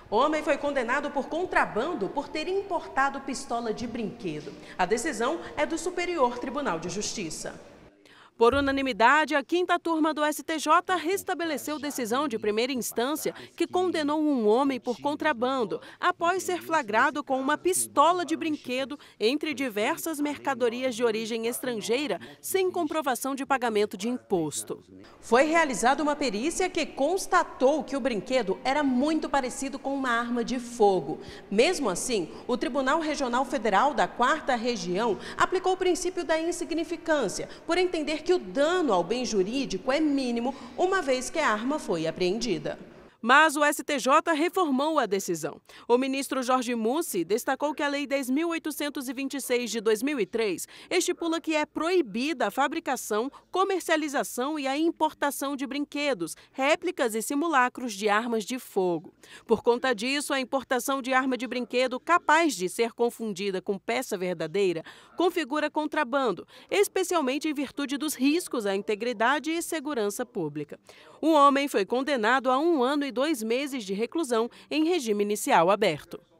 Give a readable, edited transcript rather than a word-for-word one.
O homem foi condenado por contrabando por ter importado pistola de brinquedo. A decisão é do Superior Tribunal de Justiça. Por unanimidade, a 5ª turma do STJ restabeleceu decisão de primeira instância que condenou um homem por contrabando após ser flagrado com uma pistola de brinquedo entre diversas mercadorias de origem estrangeira sem comprovação de pagamento de imposto. Foi realizada uma perícia que constatou que o brinquedo era muito parecido com uma arma de fogo. Mesmo assim, o Tribunal Regional Federal da 4ª Região aplicou o princípio da insignificância, por entender que o dano ao bem jurídico é mínimo, uma vez que a arma foi apreendida. Mas o STJ reformou a decisão. O ministro Jorge Mussi destacou que a Lei 10.826 de 2003 estipula que é proibida a fabricação, comercialização e a importação de brinquedos, réplicas e simulacros de armas de fogo. Por conta disso, a importação de arma de brinquedo capaz de ser confundida com peça verdadeira configura contrabando, especialmente em virtude dos riscos à integridade e segurança pública. O homem foi condenado a 1 ano e 2 meses de reclusão em regime inicial aberto.